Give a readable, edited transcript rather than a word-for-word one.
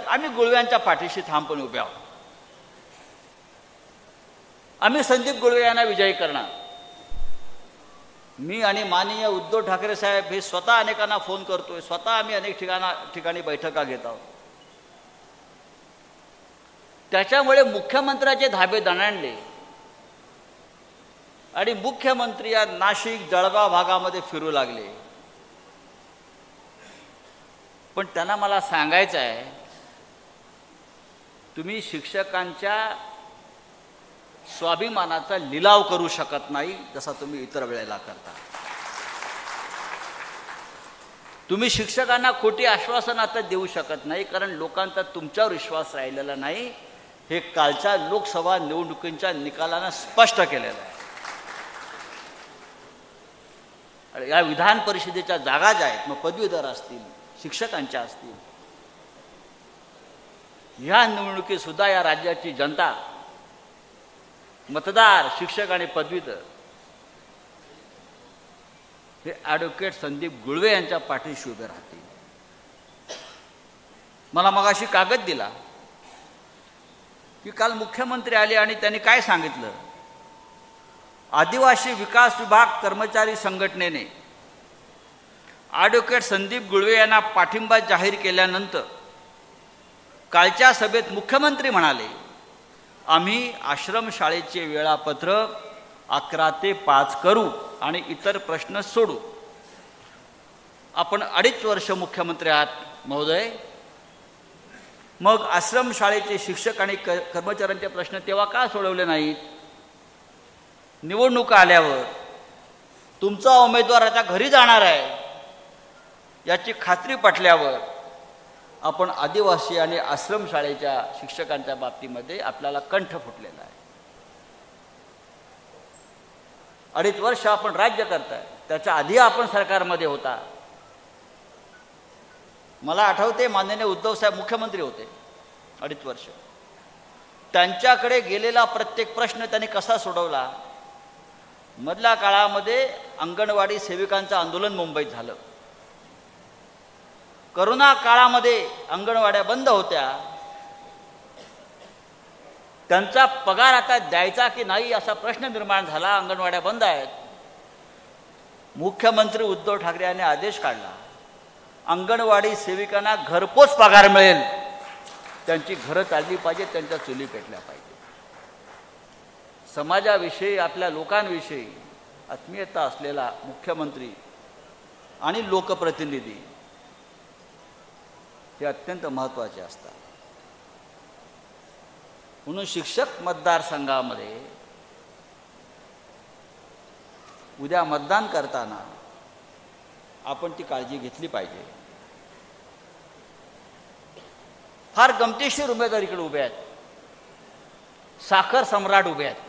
आम्ही गुळव्यांच्या पाठीशी ठामपणे उभे आहोत. आम्ही संदीप गुळवे यांना विजयी करणार. मी आणि माननीय उद्धव ठाकरे साहेब हे स्वतः अनेकांना फोन करतोय, स्वतः आम्ही अनेक ठिकाणी बैठका घेत आहोत. त्याच्यामुळे मुख्यमंत्र्याचे धाबे दणाणले आणि मुख्यमंत्री या नाशिक जळगाव भागामध्ये फिरू लागले. पण त्यांना मला सांगायचं आहे, तुम्ही शिक्षकांच्या स्वाभिमानाचा लिलाव करू शकत नाही जसा तुम्ही इतर वेळेला करता. तुम्ही शिक्षकांना खोटी आश्वासनं आता देऊ शकत नाही, कारण लोकांचा तुमच्यावर विश्वास राहिलेला नाही. हे कालच्या लोकसभा निवडणुकींच्या निकालानं स्पष्ट केलेलं आहे. या विधान परिषदेच्या जागा ज्या आहेत, मग पदवीधर असतील, शिक्षकांच्या असतील, ह्या निवडणुकीत सुद्धा या राज्याची जनता, मतदार, शिक्षक आणि पदवीधर हे ॲडव्होकेट संदीप गुळवे यांच्या पाठीशी उभे राहतील. मला मगाशी कागद दिला की काल मुख्यमंत्री आले आणि त्यांनी काय सांगितलं, आदिवासी विकास विभाग कर्मचारी संघटनेने ॲडव्होकेट संदीप गुळवे यांना पाठिंबा जाहीर केल्यानंतर कालच्या सभेत मुख्यमंत्री म्हणाले, आम्ही आश्रमशाळेचे वेळापत्रक 11 ते 5 करू आणि इतर प्रश्न सोडू. आपण 2.5 वर्ष मुख्यमंत्री आहात महोदय, मग आश्रमशाळेचे शिक्षक आणि कर्मचाऱ्यांचे प्रश्न तेव्हा का सोडवले नाहीत? निवडणुका आल्यावर तुमचा उमेदवार आता घरी जाणार आहे याची खात्री पटल्यावर आपण आदिवासी आणि आश्रमशाळेच्या शिक्षकांच्या बाबतीमध्ये आपल्याला कंठ फुटलेला आहे. 2.5 वर्ष आपण राज्य करताय, त्याच्या आधी आपण सरकारमध्ये होता. मला आठवते माननीय उद्धव साहेब मुख्यमंत्री होते 2.5 वर्ष. त्यांच्याकडे गेलेला प्रत्येक प्रश्न त्यांनी कसा सोडवला. मधल्या काळामध्ये अंगणवाडी सेविकांचं आंदोलन मुंबईत झालं. करोना काळामध्ये अंगणवाड्या बंद होत्या. त्यांचा पगार आता द्यायचा की नाही असा प्रश्न निर्माण झाला. अंगणवाड्या बंद आहेत. मुख्यमंत्री उद्धव ठाकरे यांनी आदेश काढला, अंगणवाडी सेविकांना घरपोच पगार मिळेल. त्यांची घरं चालली पाहिजे, त्यांच्या चुली पेटल्या पाहिजे. समाजाविषयी, आपल्या लोकांविषयी आत्मीयता असलेला मुख्यमंत्री आणि लोकप्रतिनिधी हे अत्यंत महत्त्वाचे असतात. म्हणून शिक्षक मतदारसंघामध्ये उद्या मतदान करताना आपण ती काळजी घेतली पाहिजे. फार गमतीशीर उमेदवार इकडे उभे आहेत. साखर सम्राट उभे आहेत.